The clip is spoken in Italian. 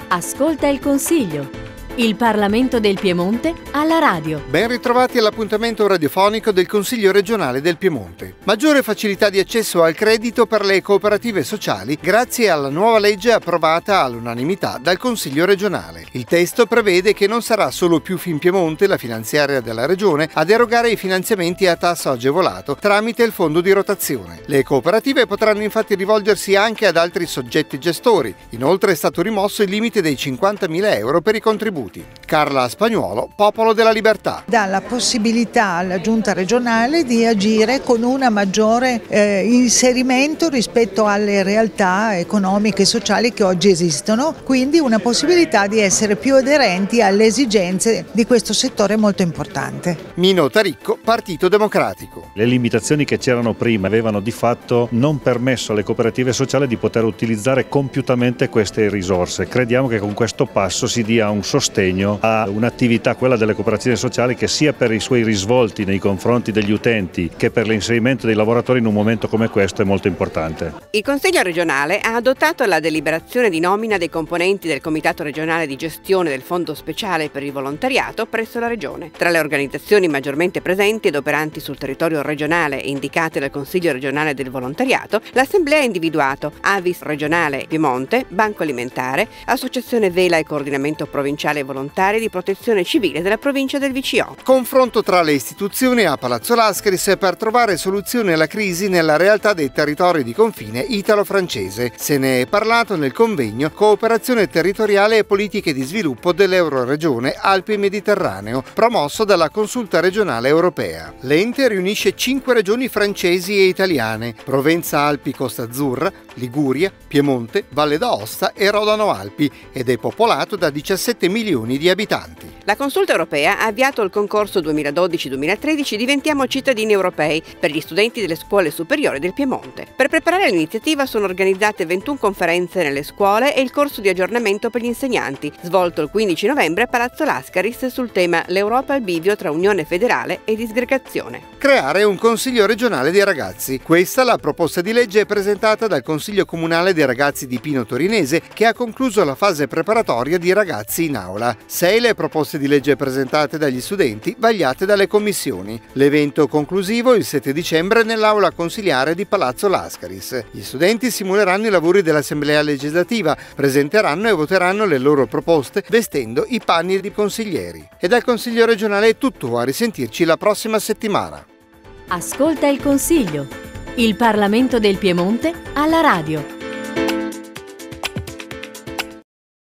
Ascolta il Consiglio. Il Parlamento del Piemonte alla radio. Ben ritrovati all'appuntamento radiofonico del Consiglio regionale del Piemonte. Maggiore facilità di accesso al credito per le cooperative sociali grazie alla nuova legge approvata all'unanimità dal Consiglio regionale. Il testo prevede che non sarà solo più Finpiemonte, la finanziaria della regione, ad erogare i finanziamenti a tasso agevolato tramite il fondo di rotazione. Le cooperative potranno infatti rivolgersi anche ad altri soggetti gestori. Inoltre è stato rimosso il limite dei 50.000 euro per i contributi. Carla Spagnuolo, Popolo della Libertà. Dà la possibilità alla Giunta regionale di agire con un maggiore inserimento rispetto alle realtà economiche e sociali che oggi esistono, quindi una possibilità di essere più aderenti alle esigenze di questo settore molto importante. Mino Taricco, Partito Democratico. Le limitazioni che c'erano prima avevano di fatto non permesso alle cooperative sociali di poter utilizzare compiutamente queste risorse. Crediamo che con questo passo si dia un sostegno a un'attività, quella delle cooperative sociali, che sia per i suoi risvolti nei confronti degli utenti che per l'inserimento dei lavoratori in un momento come questo è molto importante. Il Consiglio regionale ha adottato la deliberazione di nomina dei componenti del Comitato regionale di gestione del Fondo speciale per il volontariato presso la Regione. Tra le organizzazioni maggiormente presenti ed operanti sul territorio regionale e indicate dal Consiglio regionale del volontariato, l'Assemblea ha individuato Avis regionale Piemonte, Banco Alimentare, Associazione Vela e Coordinamento Provinciale Volontari di Protezione Civile della provincia del VCO. Confronto tra le istituzioni a Palazzo Lascaris per trovare soluzioni alla crisi nella realtà dei territori di confine italo-francese. Se ne è parlato nel convegno Cooperazione territoriale e politiche di sviluppo dell'Euroregione Alpi-Mediterraneo, promosso dalla Consulta regionale europea. L'ente riunisce 5 regioni francesi e italiane: Provenza-Alpi-Costa Azzurra, Liguria, Piemonte, Valle d'Aosta e Rodano Alpi, ed è popolato da 17 milioni di abitanti. La Consulta europea ha avviato il concorso 2012-2013 Diventiamo cittadini europei per gli studenti delle scuole superiori del Piemonte. Per preparare l'iniziativa sono organizzate 21 conferenze nelle scuole e il corso di aggiornamento per gli insegnanti, svolto il 15 novembre a Palazzo Lascaris sul tema L'Europa al bivio tra Unione Federale e disgregazione. Creare un Consiglio regionale dei ragazzi. Questa la proposta di legge presentata dal Consiglio comunale dei ragazzi di Pino Torinese, che ha concluso la fase preparatoria di ragazzi in aula. 6 le proposte di legge presentate dagli studenti, vagliate dalle commissioni. L'evento conclusivo il 7 dicembre nell'aula consiliare di Palazzo Lascaris. Gli studenti simuleranno i lavori dell'Assemblea legislativa, presenteranno e voteranno le loro proposte vestendo i panni di consiglieri. E dal Consiglio regionale è tutto, a risentirci la prossima settimana. Ascolta il Consiglio. Il Parlamento del Piemonte alla radio.